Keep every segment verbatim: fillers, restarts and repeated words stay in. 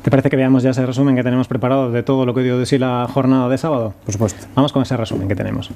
¿Te parece que veamos ya ese resumen que tenemos preparado de todo lo que dio de sí la jornada de sábado? Por supuesto. Vamos con ese resumen que tenemos.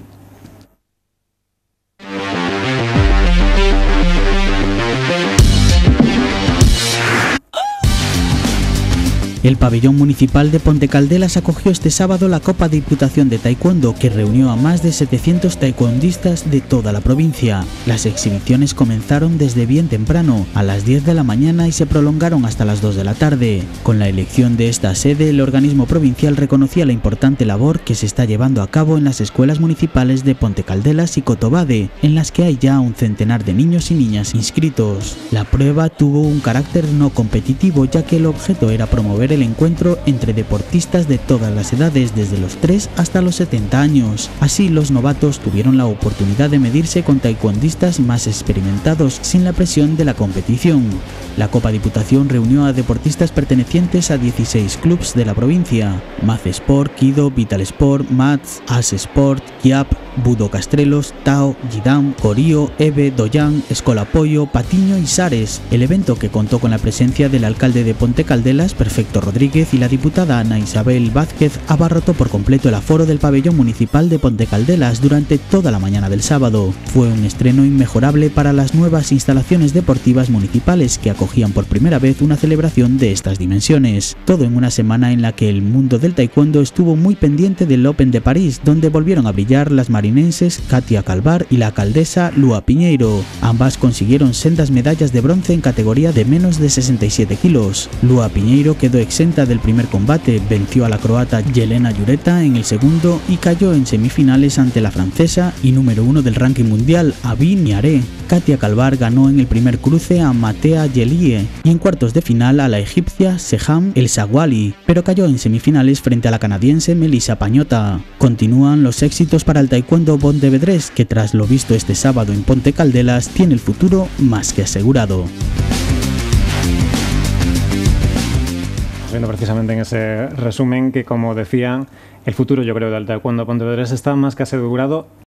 El pabellón municipal de Ponte Caldelas acogió este sábado la Copa Diputación de Taekwondo, que reunió a más de setecientos taekwondistas de toda la provincia. Las exhibiciones comenzaron desde bien temprano, a las diez de la mañana, y se prolongaron hasta las dos de la tarde. Con la elección de esta sede, el organismo provincial reconocía la importante labor que se está llevando a cabo en las escuelas municipales de Ponte Caldelas y Cotobade, en las que hay ya un centenar de niños y niñas inscritos. La prueba tuvo un carácter no competitivo, ya que el objeto era promover el encuentro entre deportistas de todas las edades, desde los tres hasta los setenta años. Así, los novatos tuvieron la oportunidad de medirse con taekwondistas más experimentados, sin la presión de la competición. La Copa Diputación reunió a deportistas pertenecientes a dieciséis clubs de la provincia: Maz Sport, Kido, Vital Sport, Mats, As Sport, Kiap, Budo Castrelos, Tao, Gidam, Corío, Eve, Doyan, Escola Pollo, Patiño y Sares. El evento, que contó con la presencia del alcalde de Ponte Caldelas, Perfecto Rodríguez, y la diputada Ana Isabel Vázquez, abarrotó por completo el aforo del pabellón municipal de Ponte Caldelas durante toda la mañana del sábado. Fue un estreno inmejorable para las nuevas instalaciones deportivas municipales, que acogían por primera vez una celebración de estas dimensiones. Todo en una semana en la que el mundo del taekwondo estuvo muy pendiente del Open de París, donde volvieron a brillar las marinenses Katia Calvar y la alcaldesa Lua Piñeiro. Ambas consiguieron sendas medallas de bronce en categoría de menos de sesenta y siete kilos. Lua Piñeiro quedó exenta del primer combate, venció a la croata Yelena Jureta en el segundo y cayó en semifinales ante la francesa y número uno del ranking mundial, Avi Niaré. Katia Calvar ganó en el primer cruce a Matea Yelie y en cuartos de final a la egipcia Seham El Sawali, pero cayó en semifinales frente a la canadiense Melissa Pañota. Continúan los éxitos para el taekwondo pontevedrés, que tras lo visto este sábado en Ponte Caldelas tiene el futuro más que asegurado. Viendo precisamente en ese resumen que, como decía, el futuro, yo creo, del taekwondo pontevedrés está más que asegurado.